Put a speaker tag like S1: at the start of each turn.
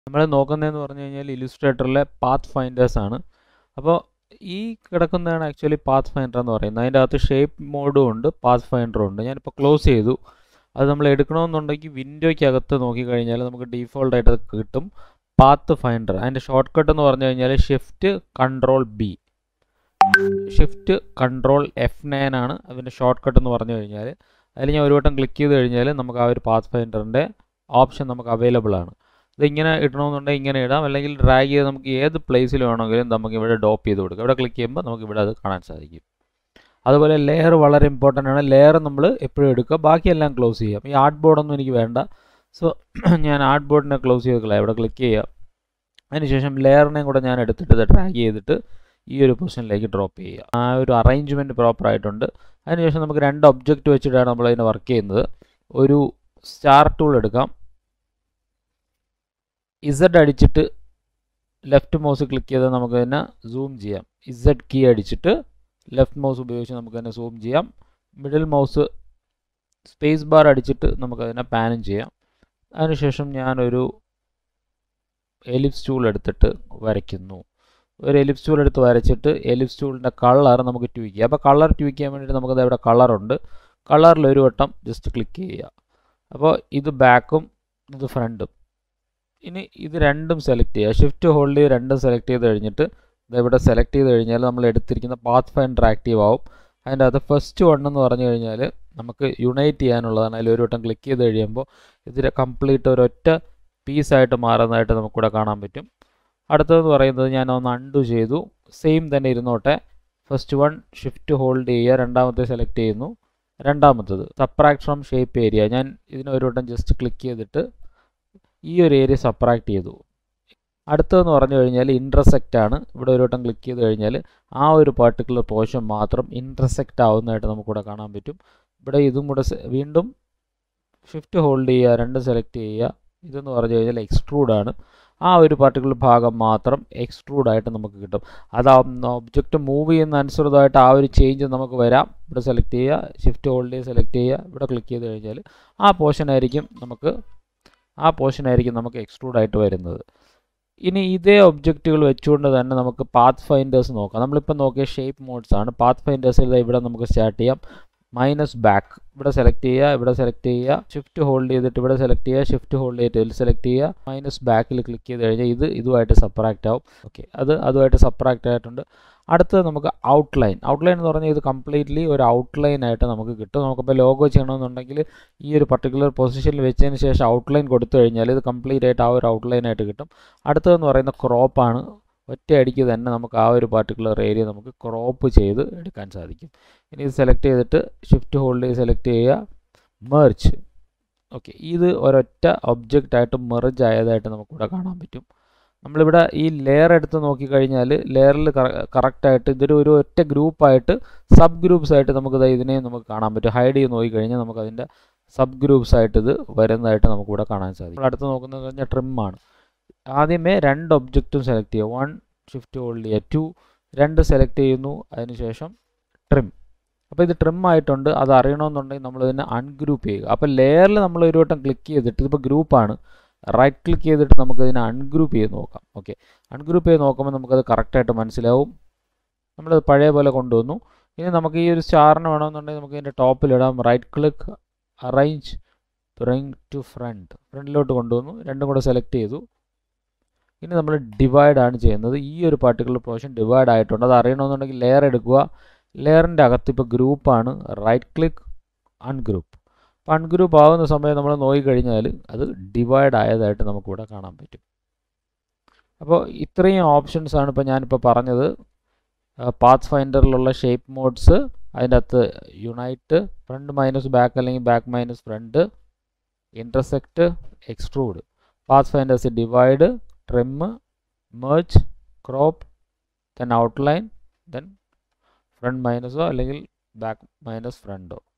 S1: നമ്മൾ നോക്കുന്നതെന്ന് പറഞ്ഞു കഴിഞ്ഞാൽ ഇല്ലുസ്ട്രേറ്ററിലെ പാത്ത് ഫൈൻഡേഴ്സ് ആണ്. അപ്പോൾ ഈ കിടക്കുന്നതാണ് ആക്ച്വലി പാത്ത് ഫൈൻഡർ എന്ന് പറയുന്നത്. അതിൻ്റെ അകത്ത് ഷേപ്പ് മോഡും ഉണ്ട്, പാത്ത് ഫൈൻഡറും ഉണ്ട്. ഞാനിപ്പോൾ ക്ലോസ് ചെയ്തു. അത് നമ്മൾ എടുക്കണമെന്നുണ്ടെങ്കിൽ വിൻഡോയ്ക്കകത്ത് നോക്കിക്കഴിഞ്ഞാൽ നമുക്ക് ഡീഫോൾട്ടായിട്ട് അത് കിട്ടും, പാത്ത് ഫൈൻഡർ. അതിൻ്റെ ഷോർട്ട് കട്ട് എന്ന് പറഞ്ഞു കഴിഞ്ഞാൽ Shift+Ctrl+B, Shift+Ctrl+F9 ആണ് അതിൻ്റെ ഷോർട്ട് കട്ട് എന്ന് പറഞ്ഞു കഴിഞ്ഞാൽ. അതിൽ ഞാൻ ഒരു വട്ടം ക്ലിക്ക് ചെയ്ത് കഴിഞ്ഞാൽ നമുക്ക് ആ ഒരു പാത്ത് ഫൈൻഡറിൻ്റെ ഓപ്ഷൻ നമുക്ക് അവൈലബിൾ ആണ്. ഇതിങ്ങനെ ഇടണമെന്നുണ്ടെങ്കിൽ ഇങ്ങനെ ഇടാം, അല്ലെങ്കിൽ ഡ്രാഗ് ചെയ്ത് നമുക്ക് ഏത് പ്ലേസിൽ വേണമെങ്കിലും നമുക്ക് ഇവിടെ ഡ്രോപ്പ് ചെയ്ത് കൊടുക്കാം. ഇവിടെ ക്ലിക്ക് ചെയ്യുമ്പോൾ നമുക്ക് ഇവിടെ അത് കാണാൻ സാധിക്കും. അതുപോലെ ലെയർ വളരെ ഇമ്പോർട്ടൻ്റ് ആണ്. ലെയർ നമ്മൾ എപ്പോഴും എടുക്കുക, ബാക്കിയെല്ലാം ക്ലോസ് ചെയ്യാം. ഈ ആർട്ട് ബോർഡൊന്നും എനിക്ക് വേണ്ട. സോ ഞാൻ ആർട്ട് ബോർഡിനെ ക്ലോസ് ചെയ്ത് കളയാം. ഇവിടെ ക്ലിക്ക് ചെയ്യുക. അതിനുശേഷം ലെയറിനെയും കൂടെ ഞാൻ എടുത്തിട്ട് ഇത് ഡ്രാഗ് ചെയ്തിട്ട് ഈ ഒരു പൊസിഷനിലേക്ക് ഡ്രോപ്പ് ചെയ്യുക. ആ ഒരു അറേഞ്ച്മെൻറ്റ് പ്രോപ്പറായിട്ടുണ്ട്. അതിനുശേഷം നമുക്ക് രണ്ട് ഒബ്ജക്റ്റ് വെച്ചിട്ടാണ് നമ്മൾ അതിനെ വർക്ക് ചെയ്യുന്നത്. ഒരു സ്റ്റാർ ടൂൾ എടുക്കാം. Z അടിച്ചിട്ട് ലെഫ്റ്റ് മൗസ് ക്ലിക്ക് ചെയ്താൽ നമുക്ക് തന്നെ സൂം ചെയ്യാം. Z കീ അടിച്ചിട്ട് ലെഫ്റ്റ് മൗസ് ഉപയോഗിച്ച് നമുക്ക് തന്നെ സൂം ചെയ്യാം. മിഡിൽ മൗസ് സ്പേസ് ബാർ അടിച്ചിട്ട് നമുക്കതിനെ പാനും ചെയ്യാം. അതിനുശേഷം ഞാനൊരു എലിപ്സ് ടൂൾ എടുത്തിട്ട് വരയ്ക്കുന്നു. ഒരു എലിപ്സ് ടൂൾ എടുത്ത് വരച്ചിട്ട് എലിപ്സ് ടൂളിൻ്റെ കളർ നമുക്ക് ട്വീക്ക് ചെയ്യാം. അപ്പോൾ കളർ ട്വീക്ക് ചെയ്യാൻ വേണ്ടിയിട്ട് നമുക്കത് ഇവിടെ കളറുണ്ട്. കളറിൽ ഒരു വട്ടം ജസ്റ്റ് ക്ലിക്ക് ചെയ്യുക. അപ്പോൾ ഇത് ബാക്കും ഇത് ഫ്രണ്ടും. ഇനി ഇത് രണ്ടും സെലക്ട് ചെയ്യുക. ഷിഫ്റ്റ് ഹോൾഡ് ചെയ്ത് രണ്ടും സെലക്ട് ചെയ്ത് കഴിഞ്ഞിട്ട് ഇവിടെ സെലക്ട് ചെയ്ത് കഴിഞ്ഞാൽ നമ്മൾ എടുത്തിരിക്കുന്ന പാത്ത് ഫൈൻഡർ ആക്റ്റീവ് ആവും. അതിൻ്റെ അകത്ത് ഫസ്റ്റ് വൺ എന്ന് പറഞ്ഞു കഴിഞ്ഞാൽ നമുക്ക് യുണൈറ്റ് ചെയ്യാനുള്ളതാണ്. അതിൽ ഒരു വട്ടം ക്ലിക്ക് ചെയ്ത് കഴിയുമ്പോൾ ഇതിൽ കംപ്ലീറ്റ് ഒരൊറ്റ പീസായിട്ട് മാറുന്നതായിട്ട് നമുക്കിവിടെ കാണാൻ പറ്റും. അടുത്തതെന്ന് പറയുന്നത് ഞാൻ ഒന്ന് അൺഡു ചെയ്തു. സെയിം തന്നെ ഇരുന്നോട്ടെ. ഫസ്റ്റ് വൺ ഷിഫ്റ്റ് ഹോൾഡ് ചെയ്യുക, രണ്ടാമത്തെ സെലക്ട് ചെയ്യുന്നു. രണ്ടാമത്തത് സബ്ട്രാക്ട് ഫ്രം ഷേപ്പ് ഏരിയ. ഞാൻ ഇതിന് ഒരു വട്ടം ജസ്റ്റ് ക്ലിക്ക് ചെയ്തിട്ട് ഈ ഒരു ഏരിയ സബ്ട്രാക്ട് ചെയ്തു. അടുത്തതെന്ന് പറഞ്ഞു കഴിഞ്ഞാൽ ഇൻറ്റർസെക്റ്റ് ആണ്. ഇവിടെ ഒരു വട്ടം ക്ലിക്ക് ചെയ്ത് കഴിഞ്ഞാൽ ആ ഒരു പർട്ടിക്കുലർ പോർഷൻ മാത്രം ഇൻറ്റർസെക്റ്റ് ആവുന്നതായിട്ട് നമുക്കിവിടെ കാണാൻ പറ്റും. ഇവിടെ ഇതും കൂടെ വീണ്ടും ഷിഫ്റ്റ് ഹോൾഡ് ചെയ്യുക, രണ്ടും സെലക്ട് ചെയ്യുക. ഇതെന്ന് പറഞ്ഞു കഴിഞ്ഞാൽ എക്സ്ട്രൂഡ് ആണ്. ആ ഒരു പർട്ടിക്കുലർ ഭാഗം മാത്രം എക്സ്ട്രൂഡായിട്ട് നമുക്ക് കിട്ടും. അത് ഒബ്ജക്റ്റ് മൂവ് ചെയ്യുന്ന അനുസൃതമായിട്ട് ആ ഒരു ചേഞ്ച് നമുക്ക് വരാം. ഇവിടെ സെലക്ട് ചെയ്യുക, ഷിഫ്റ്റ് ഹോൾഡ് ചെയ്ത് സെലക്ട് ചെയ്യുക, ഇവിടെ ക്ലിക്ക് ചെയ്ത് കഴിഞ്ഞാൽ ആ പോർഷനായിരിക്കും നമുക്ക് എക്സ്ട്രൂഡായിട്ട് വരുന്നത്. ഇനി ഇതേ ഒബ്ജക്റ്റുകൾ വെച്ചുകൊണ്ട് തന്നെ നമുക്ക് പാത്ത് ഫൈൻഡേഴ്സ് നോക്കാം. നമ്മളിപ്പോൾ നോക്കിയ ഷേപ്പ് മോഡ്സ് ആണ്. പാത്ത് ഫൈൻഡേഴ്സിൽ ഇവിടെ നമുക്ക് സ്റ്റാർട്ട് ചെയ്യാം. -ബാക്ക് ഇവിടെ സെലക്ട് ചെയ്യുക, ഇവിടെ സെലക്ട് ചെയ്യുക, ഷിഫ്റ്റ് ഹോൾഡ് ചെയ്തിട്ട് ഇവിടെ സെലക്ട് ചെയ്യുക, ഷിഫ്റ്റ് ഹോൾഡ് ചെയ്തിട്ട് സെലക്ട് ചെയ്യുക, -ബാക്കിൽ ക്ലിക്ക് ചെയ്ത് കഴിഞ്ഞാൽ ഇതുമായിട്ട് സബ്ട്രാക്റ്റ് ആവും. ഓക്കെ, അതുമായിട്ട് സബ്ട്രാക്റ്റ് ആയിട്ടുണ്ട്. അടുത്തത് നമുക്ക് ഔട്ട്ലൈൻ എന്ന് പറഞ്ഞാൽ ഇത് കംപ്ലീറ്റ്ലി ഒരു ഔട്ട്ലൈൻ ആയിട്ട് നമുക്ക് കിട്ടും. നമുക്കിപ്പോൾ ലോഗോ ചെയ്യണമെന്നുണ്ടെങ്കിൽ ഈ ഒരു പർട്ടിക്കുലർ പൊസിഷനിൽ വെച്ചതിന് ശേഷം ഔട്ട്ലൈൻ കൊടുത്തു കഴിഞ്ഞാൽ ഇത് കംപ്ലീറ്റ് ആയിട്ട് ആ ഒരു ഔട്ട്ലൈൻ ആയിട്ട് കിട്ടും. അടുത്തതെന്ന് പറയുന്ന ക്രോപ്പാണ്. ഒറ്റയടിക്ക് തന്നെ നമുക്ക് ആ ഒരു പർട്ടിക്കുലർ ഏരിയ നമുക്ക് ക്രോപ്പ് ചെയ്ത് എടുക്കാൻ സാധിക്കും. ഇനി ഇത് സെലക്ട് ചെയ്തിട്ട് ഷിഫ്റ്റ് ഹോൾഡ് ചെയ്ത് സെലക്ട് ചെയ്യുക, മെർജ്. ഓക്കെ, ഇത് ഒരൊറ്റ ഒബ്ജക്റ്റായിട്ട് മെർജ് ആയതായിട്ട് നമുക്കിവിടെ കാണാൻ പറ്റും. നമ്മളിവിടെ ഈ ലെയർ എടുത്ത് നോക്കിക്കഴിഞ്ഞാൽ ലെയറിൽ കറക്റ്റായിട്ട് ഇതൊരു ഒറ്റ ഗ്രൂപ്പായിട്ട് സബ് ഗ്രൂപ്പ്സ് ആയിട്ട് ഇതിനെയും നമുക്ക് കാണാൻ പറ്റും. ഹൈഡ് ചെയ്ത് നോക്കിക്കഴിഞ്ഞാൽ നമുക്കതിൻ്റെ സബ് ഗ്രൂപ്പ്സ് ആയിട്ട് ഇത് വരുന്നതായിട്ട് നമുക്കിവിടെ കാണാൻ സാധിക്കും. അടുത്ത് നോക്കുന്നത് കഴിഞ്ഞാൽ ട്രിമ്മാണ്. ആദ്യമേ രണ്ട് ഒബ്ജക്റ്റും സെലക്ട് ചെയ്യുക. 1 ഷിഫ്റ്റ് ഹോൾഡ് ചെയ്യുക, 2 രണ്ട് സെലക്ട് ചെയ്യുന്നു, അതിനുശേഷം ട്രിം. അപ്പോൾ ഇത് ട്രിം ആയിട്ടുണ്ട്. അത് അറിയണമെന്നുണ്ടെങ്കിൽ നമ്മളിതിനെ അൺഗ്രൂപ്പ് ചെയ്യുക. അപ്പോൾ ലെയറിൽ നമ്മൾ ഒരു വട്ടം ക്ലിക്ക് ചെയ്തിട്ട് ഇതിപ്പോൾ ഗ്രൂപ്പാണ്, റൈറ്റ് ക്ലിക്ക് ചെയ്തിട്ട് നമുക്കതിനെ അൺഗ്രൂപ്പ് ചെയ്ത് നോക്കാം. ഓക്കെ, അൺഗ്രൂപ്പ് ചെയ്ത് നോക്കുമ്പോൾ നമുക്കത് കറക്റ്റായിട്ട് മനസ്സിലാവും. നമ്മളത് പഴയ പോലെ കൊണ്ടുവന്നു. ഇനി നമുക്ക് ഈ ഒരു സ്റ്റാറിന് വേണമെന്നുണ്ടെങ്കിൽ നമുക്ക് ഇതിൻ്റെ ടോപ്പിലിടാം. Right click, arrange, bring to ഫ്രണ്ടിലോട്ട് കൊണ്ടുവന്നു. രണ്ടും കൂടെ സെലക്ട് ചെയ്തു. ഇനി നമ്മൾ ഡിവൈഡ് ആണ് ചെയ്യുന്നത്. ഈ ഒരു പർട്ടിക്കുലർ പോർഷൻ ഡിവൈഡ് ആയിട്ടുണ്ട്. അത് അറിയണമെന്നുണ്ടെങ്കിൽ ലെയർ എടുക്കുക. ലെയറിൻ്റെ അകത്ത് ഇപ്പോൾ ഗ്രൂപ്പാണ്, റൈറ്റ് ക്ലിക്ക്, അൺഗ്രൂപ്പ്. അപ്പോൾ അൺഗ്രൂപ്പ് ആവുന്ന സമയം നമ്മൾ നോക്കിക്കഴിഞ്ഞാൽ അത് ഡിവൈഡ് ആയതായിട്ട് നമുക്കിവിടെ കാണാൻ പറ്റും. അപ്പോൾ ഇത്രയും ഓപ്ഷൻസാണ് ഇപ്പോൾ ഞാനിപ്പോൾ പറഞ്ഞത്. പാത്ത് ഫൈൻഡറിലുള്ള ഷേപ്പ് മോഡ്സ്, അതിൻ്റെ അകത്ത് യുണൈറ്റ്, ഫ്രണ്ട് -ബാക്ക് അല്ലെങ്കിൽ back -front, intersect, extrude, path finders divide, trim, merge, crop, then outline, then front minus അല്ലെങ്കിൽ back minus front.